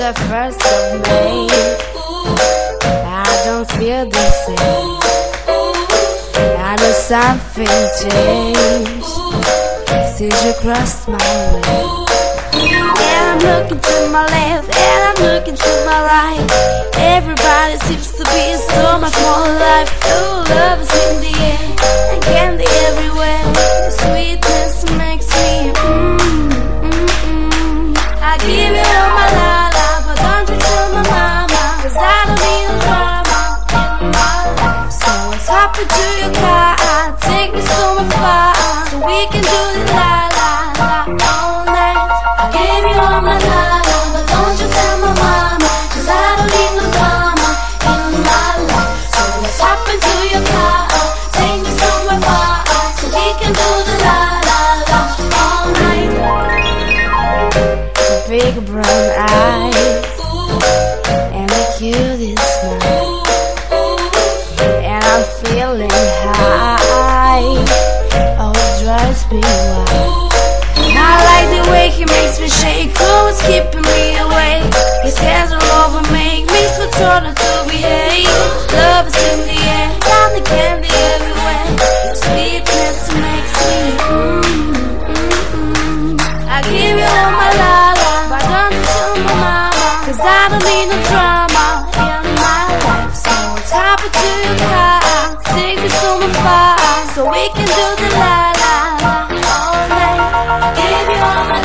the 1st of May. I don't feel the same. I know something changed since you crossed my way. And I'm looking to my left, and I'm looking to my right. Everybody seems to be so much more alive. Ooh, love is in the air, and candy everywhere. The sweetness makes me I give you all my la-la, but don't you tell my mama, 'cause I don't need no drama in my life. So let's hop into your car, take me somewhere far, so we can do this la-la-la all night. I give you all my la-la, but don't you tell my mama, 'cause I don't need no drama in my life. So let's hop into your car, take me somewhere far, so we can do the la-la-la all night. Big brown eyes and the cutest smile, and I'm feeling high. Oh, it drives me wild. I like the way he makes me shake, always keeping me awake. His hands all over make me so total to behave. Love is in the air, and the candy everywhere. The sweetness makes me I give you all my la-la, but don't you tell my mama, 'cause I don't need no drama in my life. So let's hop into your car, take me somewhere far, so we can do the la-la-la all night. I give you all my